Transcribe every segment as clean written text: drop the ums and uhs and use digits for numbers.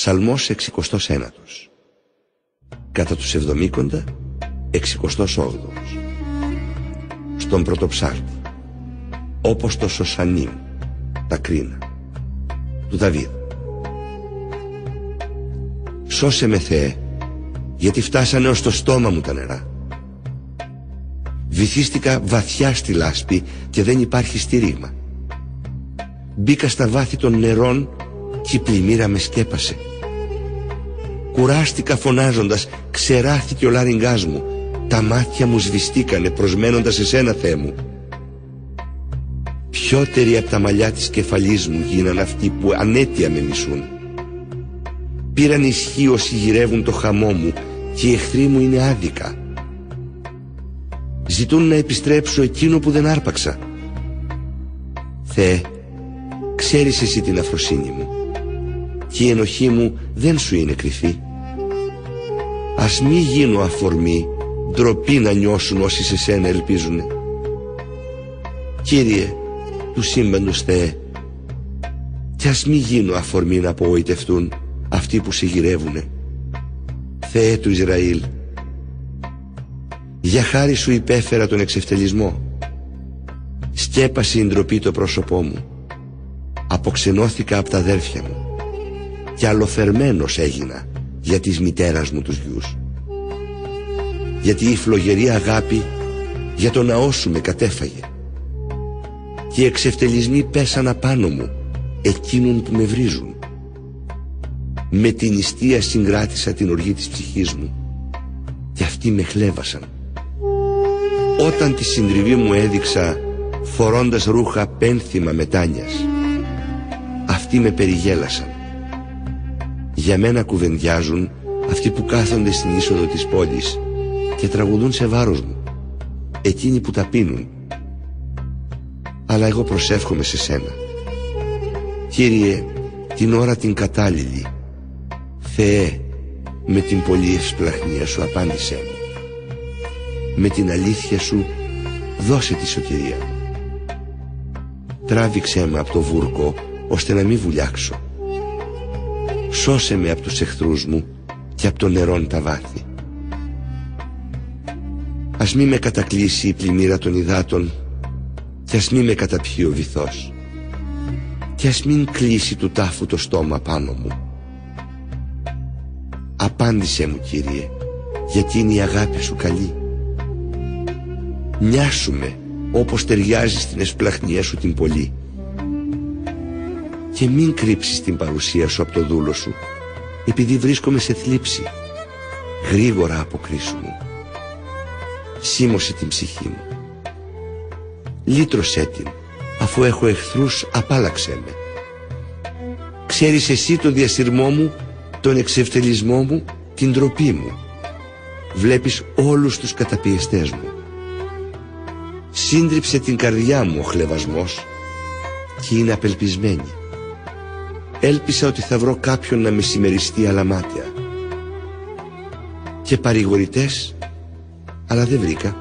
Ψαλμός 69. Κατά τους Εβδομήκοντα 68. Στον πρωτοψάλτη, όπως το Σωσανίμ, τα κρίνα, του Δαβίδ. Σώσε με, Θεέ, γιατί φτάσανε ως το στόμα μου τα νερά. Βυθίστηκα βαθιά στη λάσπη και δεν υπάρχει στήριγμα. Μπήκα στα βάθη των νερών και η πλημμύρα με σκέπασε. Κουράστηκα φωνάζοντας, ξεράθηκε ο λάριγγάς μου. Τα μάτια μου σβηστήκανε προσμένοντας εσένα, Θεέ μου. Πιότεροι από τα μαλλιά της κεφαλής μου γίναν αυτοί που ανέτεια με μισούν. Πήραν ισχύ όσοι γυρεύουν το χαμό μου και οι εχθροί μου είναι άδικα. Ζητούν να επιστρέψω εκείνο που δεν άρπαξα. Θεέ, ξέρεις εσύ την αφροσύνη μου και η ενοχή μου δεν σου είναι κρυφή. Ας μη γίνω αφορμή, ντροπή να νιώσουν όσοι σε σένα ελπίζουνε. Κύριε, του σύμπαντος Θεέ, κι ας μη γίνω αφορμή να απογοητευτούν αυτοί που σε γυρεύουνε. Θεέ του Ισραήλ, για χάρη σου υπέφερα τον εξευτελισμό. Σκέπασε η ντροπή το πρόσωπό μου. Αποξενώθηκα από τα αδέρφια μου και αλλοφερμένος έγινα για της μητέρας μου τους γιους. Γιατί η φλογερή αγάπη για το ναό σου με κατέφαγε και οι εξευτελισμοί πέσαν απάνω μου, εκείνων που με βρίζουν. Με την νηστεία συγκράτησα την οργή της ψυχής μου και αυτοί με χλέβασαν. Όταν τη συντριβή μου έδειξα φορώντας ρούχα πένθυμα μετάνοιας, αυτοί με περιγέλασαν. Για μένα κουβεντιάζουν αυτοί που κάθονται στην είσοδο της πόλης και τραγουδούν σε βάρος μου, εκείνοι που τα πίνουν. Αλλά εγώ προσεύχομαι σε σένα. Κύριε, την ώρα την κατάλληλη, Θεέ, με την πολλή ευσπλαχνία σου απάντησέ μου. Με την αλήθεια σου δώσε τη σωτηρία μου. Τράβηξέ με από το βούρκο ώστε να μην βουλιάξω. Σώσε με από τους εχθρούς μου και από το νερόν τα βάθη. Ας μη με κατακλείσει η πλημμύρα των υδάτων και ας μη με καταπιεί ο βυθός και ας μην κλείσει του τάφου το στόμα πάνω μου. Απάντησέ μου, Κύριε, γιατί είναι η αγάπη σου καλή. Νοιάσου με όπως ταιριάζει στην εσπλαχνία σου την πολύ και μην κρύψεις την παρουσία σου από το δούλο σου, επειδή βρίσκομαι σε θλίψη. Γρήγορα αποκρίσου μου. Σίμωσε την ψυχή μου. Λύτρωσέ την, αφού έχω εχθρούς απάλαξέ με. Ξέρεις εσύ το διασυρμό μου, τον εξευτελισμό μου, την ντροπή μου. Βλέπεις όλους τους καταπιεστές μου. Σύντριψε την καρδιά μου ο χλευασμός και είναι απελπισμένη. Έλπισα ότι θα βρω κάποιον να με συμμεριστεί αλαμάτια και παρηγορητές, αλλά δεν βρήκα.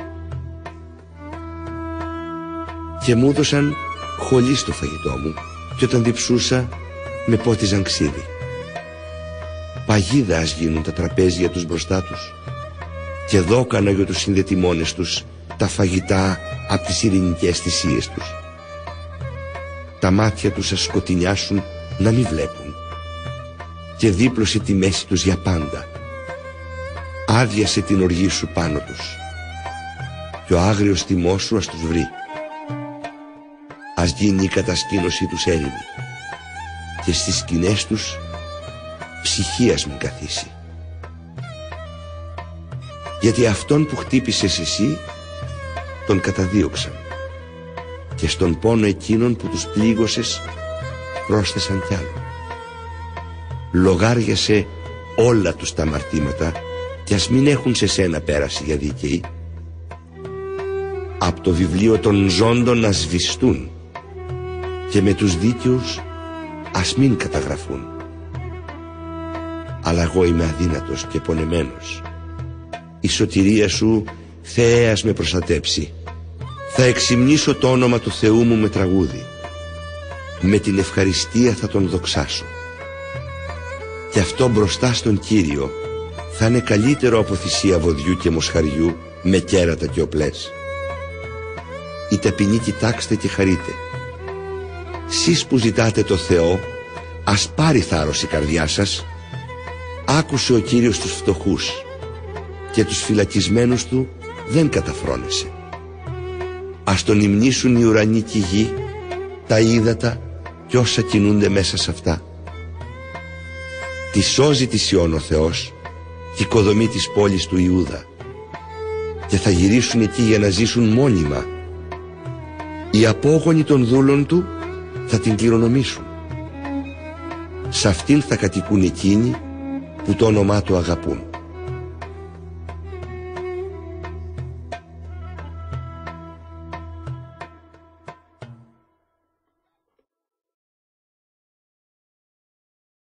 Και μου έδωσαν χολή στο φαγητό μου και όταν διψούσα με πότιζαν ξύδι. Παγίδα ας γίνουν τα τραπέζια τους μπροστά τους και δόκανα για τους συνδετημόνες τους τα φαγητά από τις ειρηνικές θυσίες τους. Τα μάτια τους ας σκοτεινιάσουν να μην βλέπουν και δίπλωσε τη μέση τους για πάντα. Άδειασε την οργή σου πάνω τους και ο άγριος θυμός σου ας τους βρει. Ας γίνει η κατασκήνωσή τους έρημη και στις σκηνές τους ψυχή ας μην καθίσει. Γιατί αυτόν που χτύπησες εσύ τον καταδίωξαν και στον πόνο εκείνων που τους πλήγωσες πρόσθεσαν κι άλλο. Λογάριασε όλα τους τα αμαρτήματα κι ας μην έχουν σε σένα πέραση για δίκαιοι. Απ' το βιβλίο των ζώντων να σβηστούν και με τους δίκαιους ας μην καταγραφούν. Αλλά εγώ είμαι αδύνατος και πονεμένος. Η σωτηρία σου, Θεέ, ας με προστατέψει. Θα εξυμνήσω το όνομα του Θεού μου με τραγούδι. Με την ευχαριστία θα τον δοξάσω. Και αυτό μπροστά στον Κύριο θα είναι καλύτερο από θυσία βοδιού και μοσχαριού με κέρατα και οπλές. Οι ταπεινοί κοιτάξτε και χαρείτε. Σεις που ζητάτε το Θεό, ας πάρει θάρρος η καρδιά σας. Άκουσε ο Κύριος τους φτωχούς και τους φυλακισμένους του δεν καταφρόνησε. Ας τον υμνήσουν οι ουρανοί και η γη, τα ύδατα κι όσα κινούνται μέσα σε αυτά. Τη σώζει τη Σιών ο Θεός και οικοδομή της πόλης του Ιούδα, και θα γυρίσουν εκεί για να ζήσουν μόνιμα. Οι απόγονοι των δούλων του θα την κληρονομήσουν. Σ' αυτήν θα κατοικούν εκείνοι που το όνομά του αγαπούν.